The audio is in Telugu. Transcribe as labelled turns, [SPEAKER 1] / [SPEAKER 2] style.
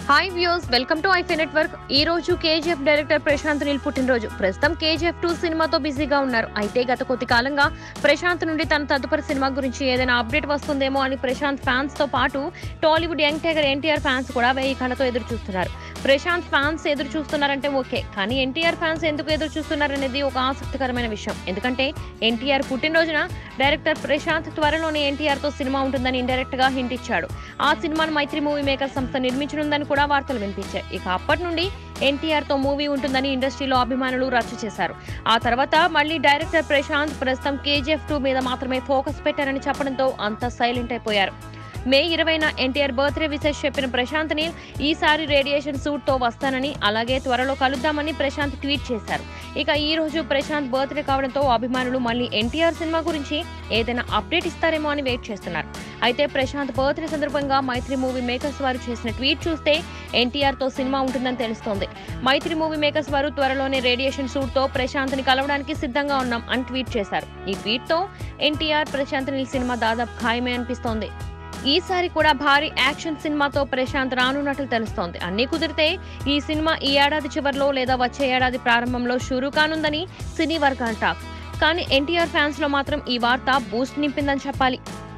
[SPEAKER 1] హాయ్ వ్యూస్, వెల్కమ్ టు ఐఫీ నెట్వర్క్. ఈ రోజు కేజీఎఫ్ డైరెక్టర్ ప్రశాంత్ నీల్ పుట్టినరోజు. ప్రస్తుతం కేజీఎఫ్ 2 సినిమాతో బిజీగా ఉన్నారు. అయితే గత కొద్ది కాలంగా ప్రశాంత్ నుండి తన తదుపరి సినిమా గురించి ఏదైనా అప్డేట్ వస్తుందేమో అని ప్రశాంత్ ఫ్యాన్స్ తో పాటు Tollywood young tiger NTR fans కూడా వేయి కళ్ళతో ఎదురు చూస్తున్నారు. ప్రశాంత్ ఫ్యాన్స్ ఎదురు చూస్తున్నారంటే ఓకే, కానీ ఎన్టీఆర్ ఫ్యాన్స్ ఎందుకు ఎదురు చూస్తున్నారనేది ఒక ఆసక్తికరమైన విషయం. ఎందుకంటే ఎన్టీఆర్ పుట్టినరోజున డైరెక్టర్ ప్రశాంత్ త్వరలోనే ఎన్టీఆర్ తో సినిమా ఉంటుందని ఇండైరెక్ట్ గా హింట్ ఇచ్చాడు. ఆ సినిమాను మైత్రి మూవీ మేకర్ సంస్థ నిర్మించనుందని కూడా వార్తలు వినిపించాయి. ఇక అప్పటి నుండి ఎన్టీఆర్ తో మూవీ ఉంటుందని ఇండస్ట్రీలో అభిమానులు రచ్చ చేశారు. ఆ తర్వాత మళ్ళీ డైరెక్టర్ ప్రశాంత్ ప్రస్తుతం కేజీఎఫ్ 2 మీద మాత్రమే ఫోకస్ పెట్టారని చెప్పడంతో అంతా సైలెంట్ అయిపోయారు. మే 20న ఎన్టీఆర్ బర్త్డే విషెస్ చెప్పిన ప్రశాంత్ నీల్ ఈసారి రేడియేషన్ సూట్ తో వస్తానని, అలాగే త్వరలో కలుద్దామని ప్రశాంత్ ట్వీట్ చేశారు. ఇక ఈ రోజు ప్రశాంత్ బర్త్డే కావడంతో అభిమానులు మళ్ళీ ఎన్టీఆర్ సినిమా గురించి ఏదైనా అప్డేట్ ఇస్తారేమో అని వెయిట్ చేస్తున్నారు. అయితే ప్రశాంత్ బర్త్డే సందర్భంగా మైత్రి మూవీ మేకర్స్ వారు చేసిన ట్వీట్ చూస్తే ఎన్టీఆర్ తో సినిమా ఉంటుందని తెలుస్తోంది. మైత్రి మూవీ మేకర్స్ వారు త్వరలోనే రేడియేషన్ సూట్ తో ప్రశాంత్ ని కలవడానికి సిద్ధంగా ఉన్నాం అని ట్వీట్ చేశారు. ఈ ట్వీట్ తో ఎన్టీఆర్ ప్రశాంత్ నీల్ సినిమా దాదాపు ఖాయమే అనిపిస్తోంది. ఈసారి కూడా భారీ యాక్షన్ సినిమాతో ప్రశాంత్ రానున్నట్లు తెలుస్తోంది. అన్ని కుదిరితే ఈ సినిమా ఈ ఏడాది చివరిలో లేదా వచ్చే ఏడాది ప్రారంభంలో షురూ కానుందని సినీ వర్గాల టాక్. కానీ ఎన్టీఆర్ ఫ్యాన్స్ లో మాత్రం ఈ వార్త బూస్ట్ నింపిందని చెప్పాలి.